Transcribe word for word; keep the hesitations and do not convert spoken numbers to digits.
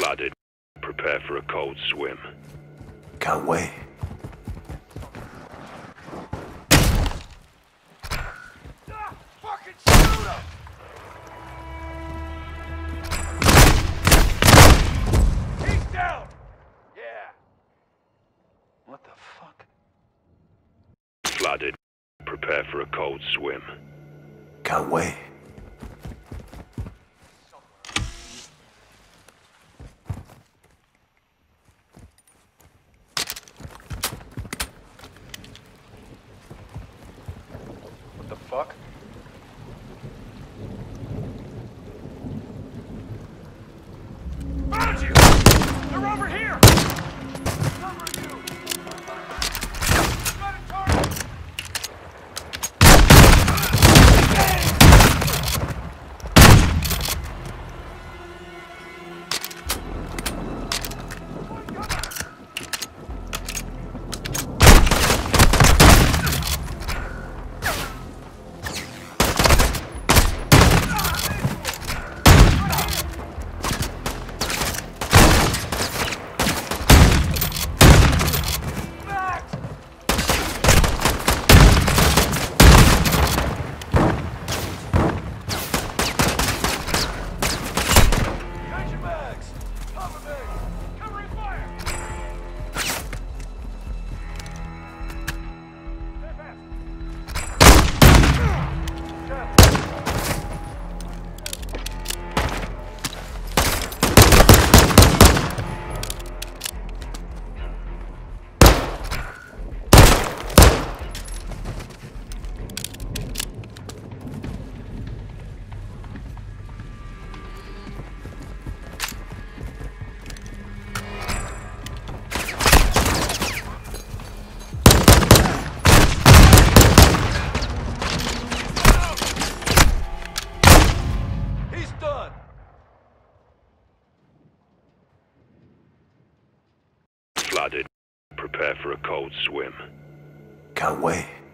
Flooded. Prepare for a cold swim. Can't wait. Ah, fucking shoot him! He's down! Yeah. What the fuck? Flooded. Prepare for a cold swim. Can't wait. What the fuck? Found you! They're over here! Cover you! Got a target! Flooded. Prepare for a cold swim. Can't wait.